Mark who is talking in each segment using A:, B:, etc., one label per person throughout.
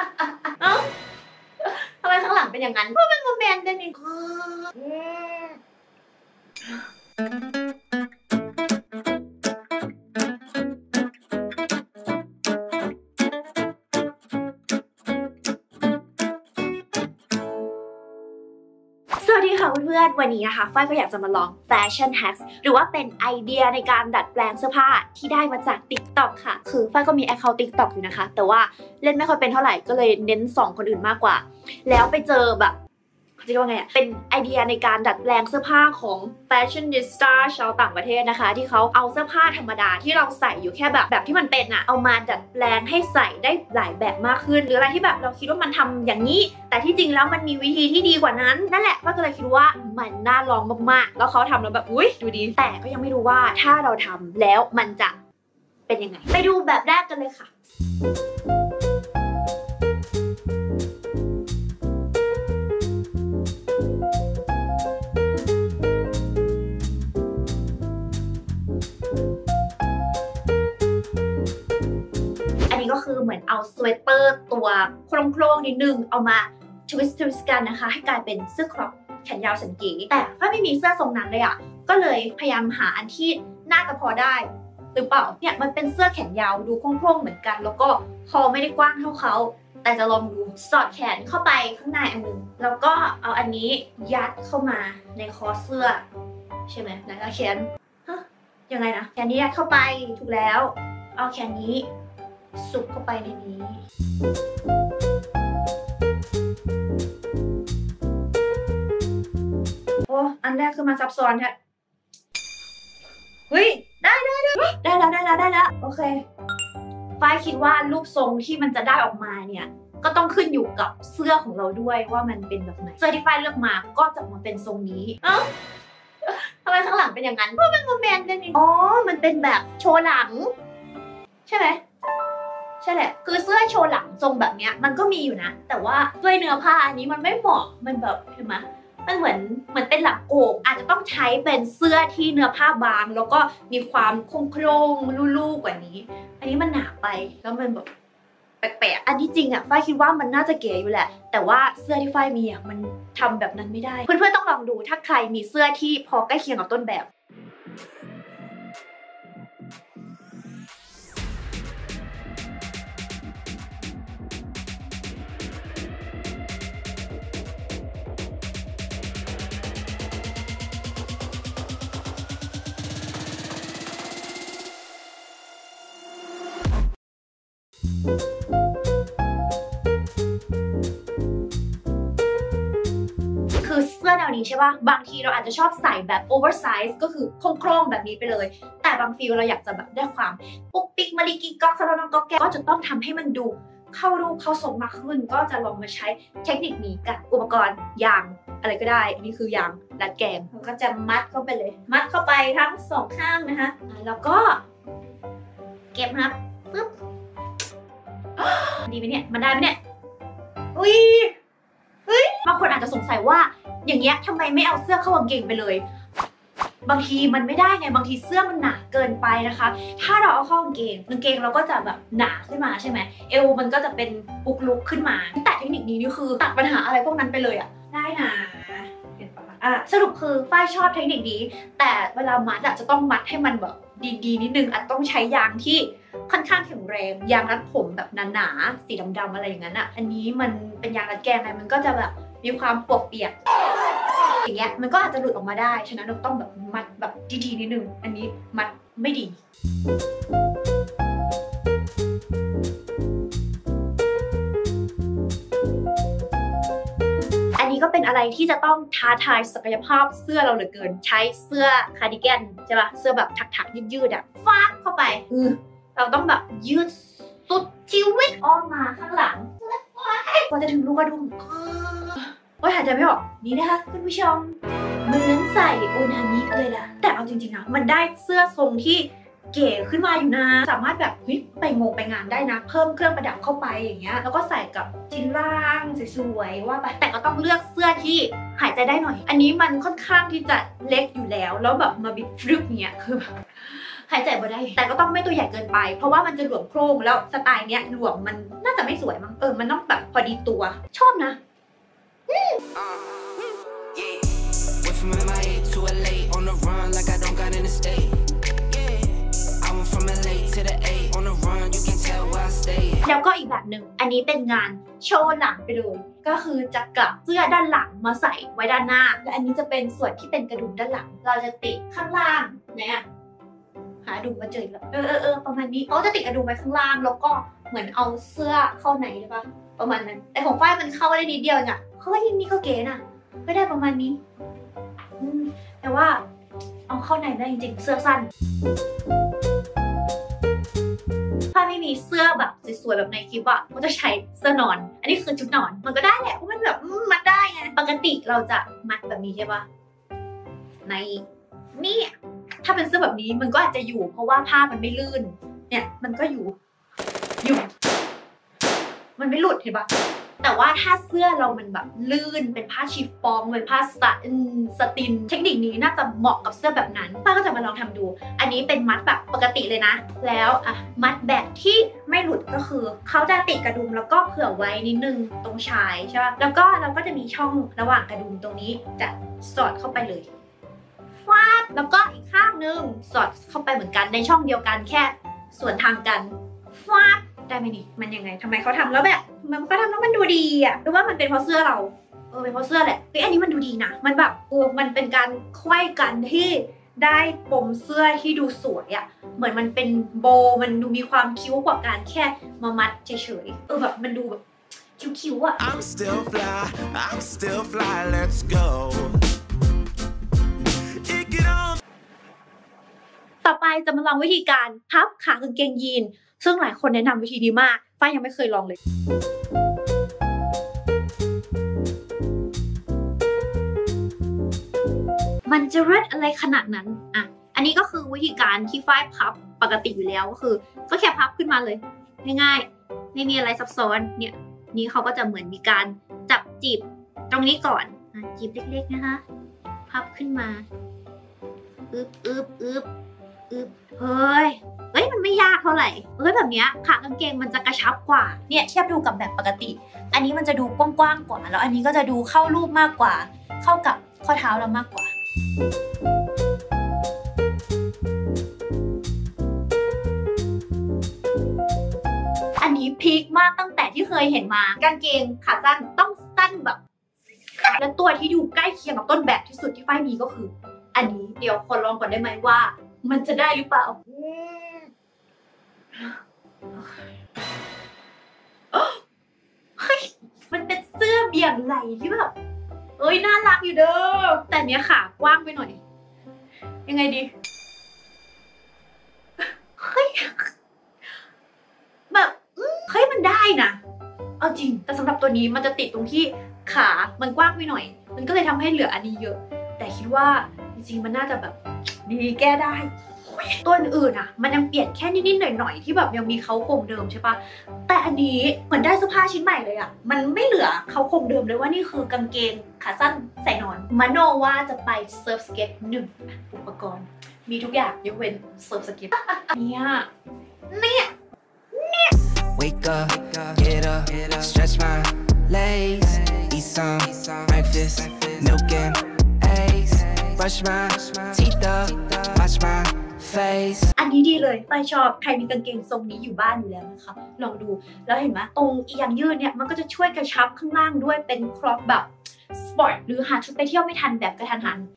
A: เอ้าทำไมข้างหลังเป็นอย่างนั้นเพราะมันโมเมนต์เดนี่สวัสดีค่ะเพื่อนๆวันนี้นะคะฝ้ายก็อยากจะมาลอง Fashion Hacks หรือว่าเป็นไอเดียในการดัดแปลงเสื้อผ้าที่ได้มาจาก TikTok ค่ะคือฝ้ายก็มี account TikTok อยู่นะคะแต่ว่าเล่นไม่ค่อยเป็นเท่าไหร่ก็เลยเน้นส่องคนอื่นมากกว่าแล้วไปเจอแบบจะเรียกว่าไงเป็นไอเดียในการดัดแปลงเสื้อผ้าของ Fashionista ชาวต่างประเทศนะคะที่เขาเอาเสื้อผ้าธรรมดาที่เราใส่อยู่แค่แบบที่มันเป็นอะเอามาดัดแปลงให้ใส่ได้หลายแบบมากขึ้นหรืออะไรที่แบบเราคิดว่ามันทำอย่างนี้แต่ที่จริงแล้วมันมีวิธีที่ดีกว่านั้นนั่นแหละก็เลยคิดว่ามันน่าลองมากๆแล้วเขาทำแล้วแบบอุ๊ยดูดีแต่ก็ยังไม่รู้ว่าถ้าเราทำแล้วมันจะเป็นยังไงไปดูแบบแรกกันเลยค่ะก็คือเหมือนเอาสเวตเตอร์ตัวโครงๆนิดนึงเอามาทวิสต์กันนะคะให้กลายเป็นเสื้อครอปแขนยาวสันเก๋แต่ถ้าไม่มีเสื้อทรงนั้นเลยอ่ะก็เลยพยายามหาอันที่น่าจะพอได้หรือเปล่าเนี่ยมันเป็นเสื้อแขนยาวดูโครงๆเหมือนกันแล้วก็คอไม่ได้กว้างเท่าเขาแต่จะลองดูสอดแขนเข้าไปข้างในอันนึงแล้วก็เอาอันนี้ยัดเข้ามาในคอเสื้อใช่ไหมแล้วแขนยังไงนะแขนนี้ยัดเข้าไปถูกแล้วเอาแขนนี้สุกเข้าไปในนี้โอ้อันแรกคือมันซับซ้อนแท้เฮ้ยได้แล้วโอเคฝ้ายคิดว่ารูปทรงที่มันจะได้ออกมาเนี่ยก็ต้องขึ้นอยู่กับเสื้อของเราด้วยว่ามันเป็นแบบไหนเสื้อที่ฝ้ายเลือกมาก็จะมาเป็นทรงนี้เอ้าทำไมข้างหลังเป็นอย่างนั้นเพราะมันโมเมนต์นี่อ๋อมันเป็นแบบโชว์หลังใช่ไหมใช่แหละคือเสื้อโชว์หลังทรงแบบเนี้ยมันก็มีอยู่นะแต่ว่าด้วยเนื้อผ้าอันนี้มันไม่เหมาะมันแบบเห็นไหมมันเหมือนเป็นหลังโก่งอาจจะต้องใช้เป็นเสื้อที่เนื้อผ้าบางแล้วก็มีความโครงลู่ๆกว่านี้อันนี้มันหนาไปแล้วมันแบบแปลกๆอันที่จริงอ่ะฝ้ายคิดว่ามันน่าจะเก๋อยู่แหละแต่ว่าเสื้อที่ฝ้ายมีอ่ะมันทำแบบนั้นไม่ได้เพื่อนๆต้องลองดูถ้าใครมีเสื้อที่พอใกล้เคียงกับต้นแบบคือเสื้อแนวนี้ใช่ป่ะบางทีเราอาจจะชอบใส่แบบโอเวอร์ไซส์ก็คือโครงๆแบบนี้ไปเลยแต่บางฟิลเราอยากจะแบบได้ความปุ๊กปิ๊กมาริกิก๊อกซาลอนก๊อกแกก็จะต้องทำให้มันดูเข้ารูปเข้าทรงมากขึ้นก็จะลองมาใช้เทคนิคนี้กับอุปกรณ์ยางอะไรก็ได้อันนี้คือยางรัดแกงเราก็จะมัดเข้าไปเลยมัดเข้าไปทั้งสองข้างนะคะแล้วก็เก็บครับปึ๊บดีไหมเนี่ยมันได้ไหมเนี่ยอุ้ยบางคนอาจจะสงสัยว่าอย่างเงี้ยทำไมไม่เอาเสื้อเข้ากางเกงไปเลยบางทีมันไม่ได้ไงบางทีเสื้อมันหนาเกินไปนะคะถ้าเราเอาเข้ากางเกงเราก็จะแบบหนาขึ้นมาใช่ไหมเอวมันก็จะเป็นปุกลุกขึ้นมาแต่เทคนิคนี้นี่คือตัดปัญหาอะไรพวกนั้นไปเลยอะได้นะเห็นปะสรุปคือฝ้ายชอบเทคนิคนี้แต่เวลามัดจะต้องมัดให้มันแบบดีๆนิดนึงอาจต้องใช้ยางที่ค่อนข้างแข็งแรงยางรัดผมแบบหนาๆสีดำๆอะไรอย่างนั้นอ่ะอันนี้มันเป็นยางรัดแกงไงมันก็จะแบบมีความปวกเปียกอย่างเงี้ยมันก็อาจจะหลุดออกมาได้ฉะนั้นเราต้องแบบมัดแบบดีๆนิดนึงอันนี้มัดไม่ดีอันนี้ก็เป็นอะไรที่จะต้องท้าทายศักยภาพเสื้อเราเหลือเกินใช้เสื้อคาร์ดิแกนใช่ปะเสื้อแบบถักๆยืดๆอ่ะฟาดเข้าไปเราต้องแบบยืดสุดชีวิตอ้อมมาข้างหลังกว่าจะถึงลูกกระดุมโอ้ยหายใจไม่ออกนี่นะคะคุณผู้ชมเหมือนใส่โอนามิเลยล่ะแต่เอาจริงๆนะมันได้เสื้อทรงที่เก๋ขึ้นมาอยู่นะสามารถแบบไปงานได้นะเพิ่มเครื่องประดับเข้าไปอย่างเงี้ยแล้วก็ใส่กับชิ้นล่างสวยๆว่าไปแต่ก็ต้องเลือกเสื้อที่หายใจได้หน่อยอันนี้มันค่อนข้างที่จะเล็กอยู่แล้วแบบมาบิดฟลุกเนี้ยคือแบบหายใจบ่ได้แต่ก็ต้องไม่ตัวใหญ่เกินไปเพราะว่ามันจะหลวมโครงแล้วสไตล์เนี้ยหลวมมันน่าจะไม่สวยมั้งมันต้องแบบพอดีตัวชอบนะแล้วก็อีกแบบหนึ่งอันนี้เป็นงานโชว์หลังไปเลยก็คือจะกลับเสื้อด้านหลังมาใส่ไว้ด้านหน้าและอันนี้จะเป็นส่วนที่เป็นกระดุมด้านหลังเราจะติดข้างล่างเนี่ยหาดุมมาเจอแล้วประมาณนี้เขาจะติดกระดุมไว้ข้างล่างแล้วก็เหมือนเอาเสื้อเข้าไหนหรือเปล่าประมาณนั้นแต่ของฝ้ายมันเข้าได้นิดเดียวเนี่ยเขาว่านี่ก็เก๋นะไม่ได้ประมาณนี้แต่ว่าเอาเข้าไหนได้จริงๆเสื้อสั้นถ้าไม่มีเสื้อแบบสวยๆแบบในคลิปอะก็จะใช้เสื้อนอนอันนี้คือชุดนอนมันก็ได้แหละเพราะมันแบบมัดได้ไงปกติเราจะมัดแบบนี้ใช่ปะในนี่ถ้าเป็นเสื้อแบบนี้มันก็อาจจะอยู่เพราะว่าผ้ามันไม่ลื่นเนี่ยมันก็อยู่มันไม่หลุดเห็นปะแต่ว่าถ้าเสื้อเรามันแบบลื่นเป็นผ้าชิฟฟ่องเป็นผ้าสตินเทคนิคนี้น่าจะเหมาะกับเสื้อแบบนั้นป้าก็จะมาลองทำดูอันนี้เป็นมัดแบบปกติเลยนะแล้วมัดแบบที่ไม่หลุดก็คือเขาจะติดกระดุมแล้วก็เผื่อไว้นิดนึงตรงชายใช่ป่ะแล้วก็เราก็จะมีช่องระหว่างกระดุมตรงนี้จะสอดเข้าไปเลยฟาดแล้วก็อีกข้างนึงสอดเข้าไปเหมือนกันในช่องเดียวกันแค่ส่วนทางกันฟาดได้ไหมนี่มันยังไงทำไมเขาทำแล้วแบบมันก็ทำแล้วมันดูดีอ่ะหรือว่ามันเป็นเพราะเสื้อเราเป็นเพราะเสื้อแหละอันนี้มันดูดีนะมันแบบมันเป็นการไขว้กันที่ได้ปมเสื้อที่ดูสวยอ่ะเหมือนมันเป็นโบมันดูมีความคิ้วกว่าการแค่มามัดเฉยๆแบบมันดูแบบคิ้วๆอ่ะ I'm still fly let's go ต่อไปจะมาลองวิธีการพับขากางเกงยีนซึ่งหลายคนแนะนำวิธีนี้มากฝ้ายยังไม่เคยลองเลยมันจะเลิศอะไรขนาดนั้นอันนี้ก็คือวิธีการที่ฝ้ายพับปกติอยู่แล้วก็คือก็แค่พับขึ้นมาเลยง่ายๆไม่มีอะไรซับซ้อนเนี่ยนี่เขาก็จะเหมือนมีการจับจีบตรงนี้ก่อนจีบเล็กๆนะคะพับขึ้นมาเฮ้ยมันไม่ยากเท่าไหร่แบบนี้ขากางเกงมันจะกระชับกว่าเนี่ยเทียบดูกับแบบปกติอันนี้มันจะดูกว้างๆกว่าแล้วอันนี้ก็จะดูเข้ารูปมากกว่าเข้ากับข้อเท้าเรามากกว่าอันนี้พีคมากตั้งแต่ที่เคยเห็นมากางเกงขาสั้นต้องสั้นแบบและตัวที่ดูใกล้เคียงกับต้นแบบที่สุดที่ฝ้ายมีก็คืออันนี้เดี๋ยวขอลองก่อนได้ไหมว่ามันจะได้หรือเปล่ามันเป็นเสื้อเบี่ยงไหล่ที่แบบน่ารักอยู่เด้อแต่เนี้ยขากว้างไปหน่อยยังไงดีแบบมันได้นะเอาจริงแต่สำหรับตัวนี้มันจะติดตรงที่ขามันกว้างไปหน่อยมันก็เลยทำให้เหลืออันนี้เยอะแต่คิดว่าจริงๆมันน่าจะแบบดีแก้ได้ตัวอื่นมันยังเปลี่ยนแค่นิดๆหน่อยๆที่แบบยังมีเขาโครงเดิมใช่ปะแต่อันนี้เหมือนได้เสื้อผ้าชิ้นใหม่เลยมันไม่เหลือเขาโครงเดิมเลยว่านี่คือกางเกงขาสั้นใส่นอนมโนว่าจะไปเซิร์ฟสเก็ต1อุปกรณ์มีทุกอย่างยกเว้นเซิร์ฟสเก็ตเนี่ย Wake up, get up, stretch my legs, eat some breakfast, milk and eggs, brush my teeth up, wash my face อันนี้ดีเลยฝ้ายชอบใครมีกางเกงทรงนี้อยู่บ้านอยู่แล้วนะคะลองดูแล้วเห็นไหมตรงอียางยืดเนี่ยมันก็จะช่วยกระชับข้างล่างด้วยเป็นครอปแบบสปอร์ตหรือหาชุดไปเที่ยวไม่ทันแบบกระทันหัน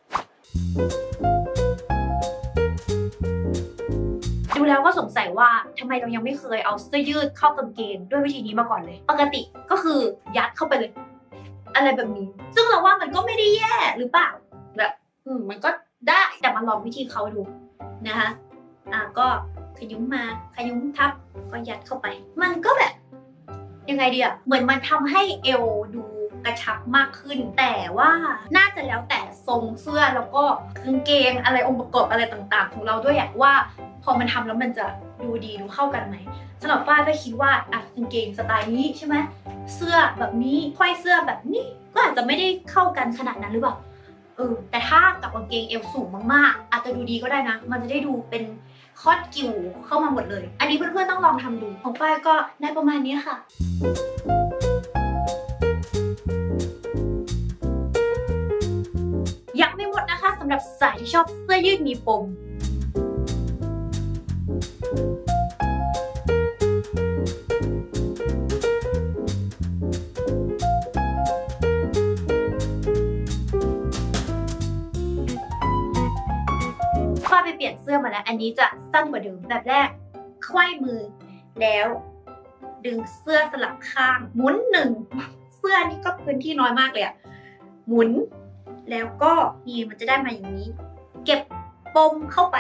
A: ดูแล้วก็สงสัยว่าทำไมเรายังไม่เคยเอาเสื้อยืดเข้ากางเกงด้วยวิธีนี้มาก่อนเลยปกติก็คือยัดเข้าไปเลยอะไรแบบนี้ซึ่งเราว่ามันก็ไม่ได้แย่หรือเปล่าแบบมันก็ได้แต่มาลองวิธีเขาดูนะคะก็ขยุ้มมาขยุ้มทับก็ยัดเข้าไปมันก็แบบยังไงดีเหมือนมันทำให้เอวดูกระชับมากขึ้นแต่ว่าน่าจะแล้วแต่ทรงเสื้อแล้วก็กางเกงอะไรองค์ประกอบอะไรต่างๆของเราด้วยว่าพอมันทำแล้วมันจะดูดีดูเข้ากันไหมสำหรับฝ้ายก็คิดว่ากางเกงสไตล์นี้ใช่ไหมเสื้อแบบนี้ไขว้เสื้อแบบนี้ก็อาจจะไม่ได้เข้ากันขนาดนั้นหรือเปล่าแต่ถ้ากับกางเกงเอวสูงมากๆอาจจะดูดีก็ได้นะมันจะได้ดูเป็นคอดกิ่วเข้ามาหมดเลยอันนี้เพื่อนๆต้องลองทำดูของฝ้ายก็ได้ประมาณนี้ค่ะยังไม่หมดนะคะสำหรับสายที่ชอบเสื้อยืดมีปมฝ้ายไปเปลี่ยนเสื้อมาแล้วอันนี้จะสั้นกว่าเดิมแบบแรกไขว้มือแล้วดึงเสื้อสลับข้างหมุนหนึ่งเสื้อนี่ก็พื้นที่น้อยมากเลยอะหมุนแล้วก็นี่มันจะได้มาอย่างนี้เก็บปมเข้าไป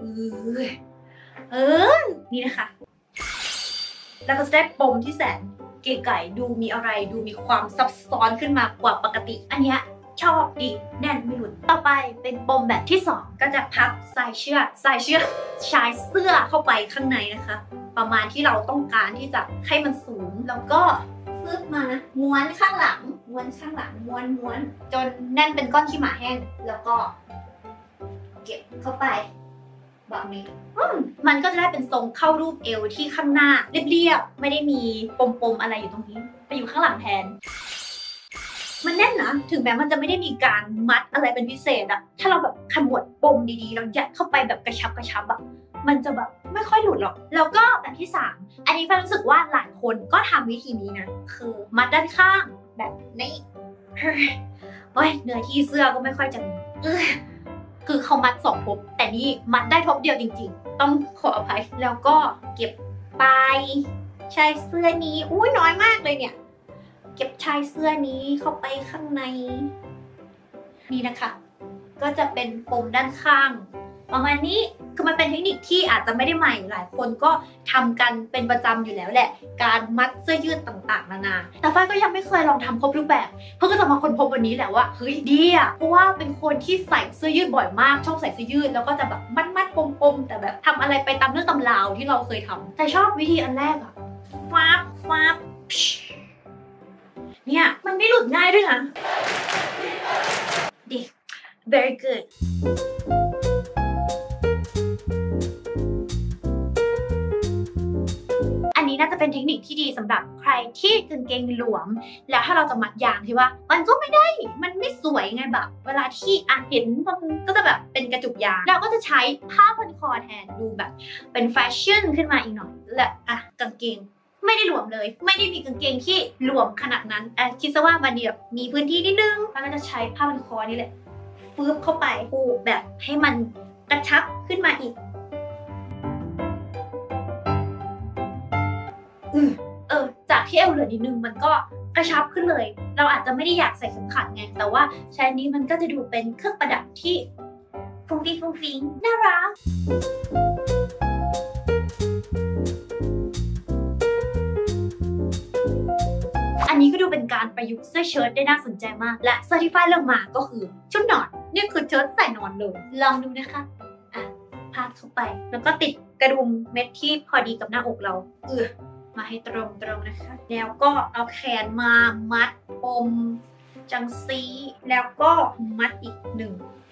A: นี่นะคะแล้วก็จะได้ปมที่แสนเก๋ไก่ดูมีอะไรดูมีความซับซ้อนขึ้นมากว่าปกติอันเนี้ยชอบดีแน่นไม่หลุดต่อไปเป็นปมแบบที่2ก็จะพับสายเชือกชายเสื้อเข้าไปข้างในนะคะประมาณที่เราต้องการที่จะให้มันสูงแล้วก็ฟืบมาม้วนข้างหลังม้วนจนแน่นเป็นก้อนขี้หมาแห้งแล้วก็เก็บเข้าไปแบบนี้มันก็จะได้เป็นทรงเข้ารูปเอวที่ข้างหน้าเรียบๆไม่ได้มีปมอะไรอยู่ตรงนี้ไปอยู่ข้างหลังแทนมันแน่นนะถึงแม้มันจะไม่ได้มีการมัดอะไรเป็นพิเศษอะถ้าเราแบบขมวดปมดีๆเรายัดเข้าไปแบบกระชับอะมันจะแบบไม่ค่อยหลุดหรอกแล้วก็แบบที่3อันนี้ฝ้ายรู้สึกว่าหลายคนก็ทำวิธีนี้นะคือมัดด้านข้างแบบนี้โอ้ยเนื้อที่เสื้อก็ไม่ค่อยจะคือเขามัด2 ทบแต่นี่มัดได้ทบเดียวจริงๆต้องขออภัยแล้วก็เก็บปลายชายเสื้อนี้น้อยมากเลยเนี่ยเก็บชายเสื้อนี้เข้าไปข้างในนี่นะคะก็จะเป็นปมด้านข้างประมาณนี้คือมันเป็นเทคนิคที่อาจจะไม่ได้ใหม่หลายคนก็ทำกันเป็นประจำอยู่แล้วแหละการมัดเสื้อยืดต่างๆนานาแต่ฝ้ายก็ยังไม่เคยลองทำครบรูปแบบเพื่อก็จะมาค้นพบวันนี้แหละว่าเฮ้ยดีอะเพราะว่าเป็นคนที่ใส่เสื้อยืดบ่อยมากชอบใส่เสื้อยืดแล้วก็จะแบบมัดปมแต่แบบทำอะไรไปตามเรื่องตำราวที่เราเคยทำแต่ชอบวิธีอันแรกอะฟับเนี่ยมันไม่หลุดง่ายด้วยนะดี very good อันนี้น่าจะเป็นเทคนิคที่ดีสำหรับใครที่กางเกงหลวมแล้วถ้าเราจะมัดยางที่ว่ามันก็ไม่ได้มันไม่สวยไงแบบเวลาที่เห็นมันก็จะแบบเป็นกระจุกยางเราก็จะใช้ผ้าพันคอแทนดูแบบเป็นแฟชั่นขึ้นมาอีกหน่อยและกางเกงไม่ได้หลวมเลยไม่ได้มีกางเกงที่หลวมขนาดนั้นคิดซะว่ามันแบบมีพื้นที่นิดนึงแล้วก็จะใช้ผ้าพันคอนี่แหละฟืบเข้าไปผูกแบบให้มันกระชับขึ้นมาอีกจากที่เอวเหลือนิดนึงมันก็กระชับขึ้นเลยเราอาจจะไม่ได้อยากใส่เข็มขัดไงแต่ว่าใช้นี้มันก็จะดูเป็นเครื่องประดับที่ฟุ้งฟิ้งน่ารักอันนี้ก็ดูเป็นการประยุกต์เสื้อเชิ้ตได้น่าสนใจมากและเสื้อที่ฝ้ายเลือกมาก็คือชุดนอนนี่คือเชิ้ตใส่นอนเลยลองดูนะคะพาดเข้าไปแล้วก็ติดกระดุมเม็ดที่พอดีกับหน้าอกเรามาให้ตรงนะคะแล้วก็เอาแขนมามัดปมจังซีแล้วก็มัดอีก1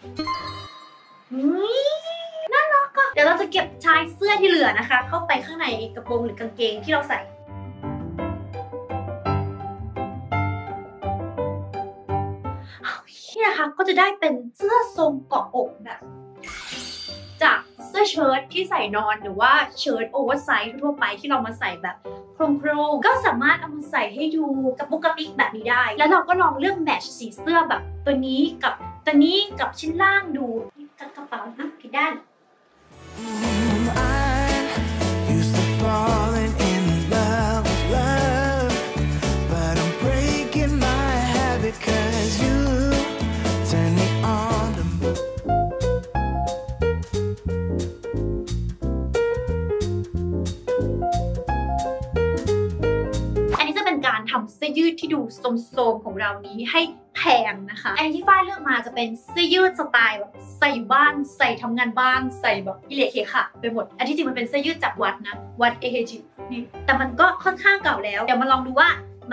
A: น่ารักอ่ะเดี๋ยวเราจะเก็บชายเสื้อที่เหลือนะคะเข้าไปข้างในกระโปรงหรือกางเกงที่เราใส่นี่นะคะก็จะได้เป็นเสื้อทรงเกาะอกแบบจากเสื้อเชิ้ตที่ใส่นอนหรือว่าเชิ้ตโอเวอร์ไซส์ทั่วไปที่เรามาใส่แบบโครงก็สามารถเอามาใส่ให้ดูกระปุกกระปิกแบบนี้ได้แล้วเราก็ลองเลือกแมทช์สีเสื้อแบบตัวนี้กับตัวนี้กับชิ้นล่างดูกับกระเป๋านะผิดด้านทำเสื้อยืดที่ดูโซมๆของเรานี้ให้แพงนะคะอันที่ฝ้ายเลือกมาจะเป็นเสื้อยืดสไตล์แบบใส่บ้านใส่ทำงานบ้านใส่แบบอิเละเคค่ะไปหมดอันที่จริงมันเป็นเสื้อยืดจากวัดนะวัดเอเฮจินี่แต่มันก็ค่อนข้างเก่าแล้วเดี๋ยวมาลองดูว่ามันจะ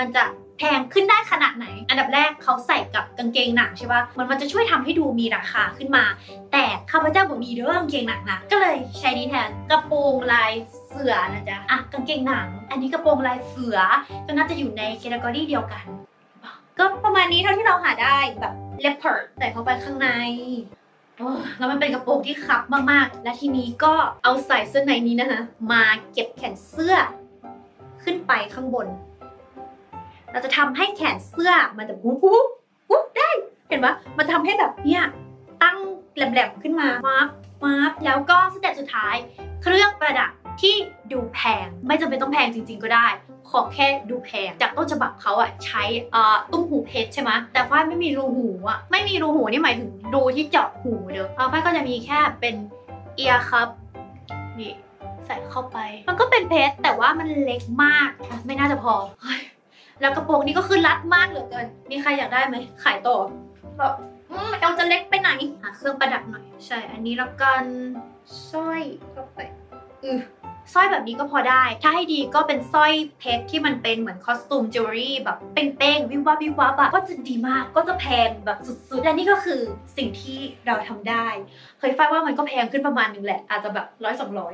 A: แพงขึ้นได้ขนาดไหนอันดับแรกเขาใส่กับกางเกงหนังใช่ปะมันจะช่วยทำให้ดูมีราคาขึ้นมาแต่ข้าพเจ้าบอกมีเด้อกางเกงหนังนะก็เลยใช้ดีแทนกระโปรงลายเสือนะจ๊ะอ่ะกางเกงหนังอันนี้กระโปรงลายเสือก็น่าจะอยู่ในแคตตากรีเดียวกันก็ประมาณนี้เท่าที่เราหาได้แบบเลปเปอร์ใส่เข้าไปข้างในแล้วมันเป็นกระโปรงที่คับมากๆและทีนี้ก็เอาใส่เสื้อในนี้นะคะมาเก็บแขนเสื้อขึ้นไปข้างบนเราจะทำให้แขนเสื้อมันจะปุ๊บได้เห็นปะมันทำให้แบบเนี่ยตั้งแหลมๆขึ้นมามาแล้วก็สเต็ปสุดท้ายเครื่องประดับที่ดูแพงไม่จำเป็นต้องแพงจริงๆก็ได้ขอแค่ดูแพงจากต้นฉบับเขาอะใช้ตุ้มหูเพชรใช่ไหมแต่ฝ้ายไม่มีรูหูอะไม่มีรูหูนี่หมายถึงรูที่เจาะหูเด้อฝ้ายก็จะมีแค่เป็นเอียร์ครับนี่ใส่เข้าไปมันก็เป็นเพชรแต่ว่ามันเล็กมากไม่น่าจะพอแล้วกระโปรงนี้ก็คือรัดมากเหลือเกินมีใครอยากได้ไหมขายต่อแบบเอาจะเล็กไปไหนหาเครื่องประดับหน่อยใช่อันนี้แล้วกันสร้อยเข้าไปสร้อยแบบนี้ก็พอได้ถ้าให้ดีก็เป็นสร้อยเพชรที่มันเป็นเหมือนคอสตูมจิวเวลรี่แบบเป้งๆวิบวับอะก็จะดีมากก็จะแพงแบบสุดๆและนี่ก็คือสิ่งที่เราทำได้เคยฟังว่ามันก็แพงขึ้นประมาณนึงแหละอาจจะแบบ100-200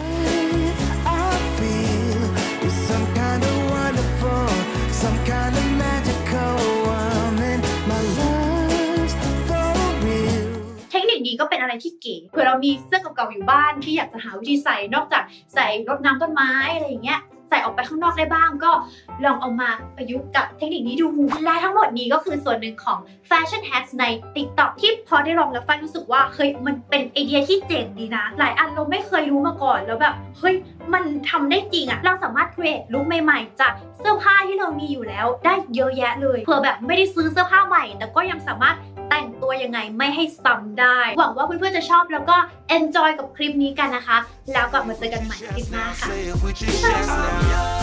A: เทคนิคนี้ก็เป็นอะไรที่เก๋เผื่อเรามีเสื้อเก่าๆอยู่บ้านที่อยากจะหาวิธีใส่นอกจากใส่รดน้ำต้นไม้อะไรอย่างเงี้ยใส่ออกไปข้างนอกได้บ้างก็ลองเอามาประยุกต์กับเทคนิคนี้ดูและทั้งหมดนี้ก็คือส่วนหนึ่งของ Fashion Hacks ใน TikTok ที่พอได้ลองแล้วฝ้ายรู้สึกว่าเฮ้ยมันเป็นไอเดียที่เจ๋งดีนะหลายอันเราไม่เคยรู้มาก่อนแล้วแบบเฮ้ยมันทำได้จริงอะเราสามารถ create ลุคใหม่ๆจากเสื้อผ้าที่เรามีอยู่แล้วได้เยอะแยะเลยเผื่อแบบไม่ได้ซื้อเสื้อผ้าใหม่แต่ก็ยังสามารถแต่งตัวยังไงไม่ให้ซ้ำได้หวังว่าเพื่อนๆจะชอบแล้วก็ enjoy กับคลิปนี้กันนะคะแล้วกลับมาเจอกันใหม่คลิปหน้าค่ะ